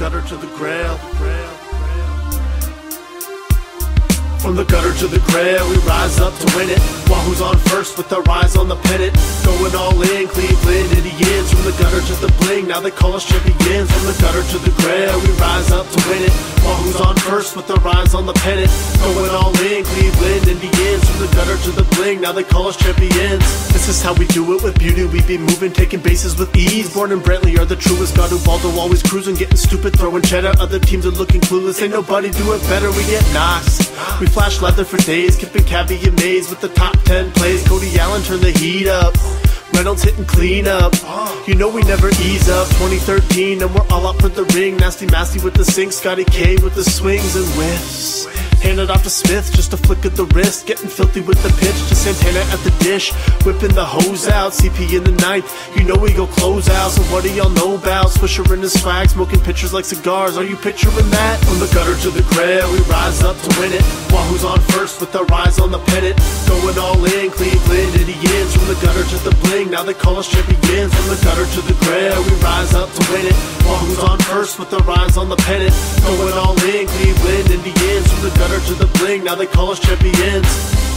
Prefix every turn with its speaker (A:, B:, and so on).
A: gutter to the grail. From the gutter to the grail, we rise up to win it. Wahoo's on first with our eyes on the pennant. Going all in, Cleveland Indians. From the gutter to the bling, now they call us champions. From the gutter to the grail, we rise up to win it. Wahoo's on first with our eyes on the pennant. Going all in, Cleveland Indians. From the gutter to the bling, now they call us champions. This is how we do it with beauty. We be moving, taking bases with ease. Born in Brantley are the truest. God Ubaldo always cruising, getting stupid, throwing cheddar. Other teams are looking clueless. Ain't nobody do it better. We get knocks. We flash leather for days, Kipping Cabbie and Mays with the top 10 plays. Cody Allen turned the heat up. Reynolds hitting clean up. You know we never ease up. 2013 and we're all up for the ring. Nasty Masty with the sink, Scotty K with the swings and whiffs. Hand it off to Smith, just a flick of the wrist. Getting filthy with the pitch to Santana at the dish. Whipping the hose out, CP in the ninth. You know we go close out, so what do y'all know about? Swisher in his swag, smoking pictures like cigars. Are you picturing that? From the gutter to the grail, we rise up to win it. Wahoo's on first with our eyes on the pennant. Going all in, Cleveland Indians. From the gutter to the bling, now they call us champions. From the gutter to the grail, we rise up to win it. Wahoo's on first with our eyes on the pennant. Going all in, Cleveland Indians. From the gutter to the bling, now they call us champions.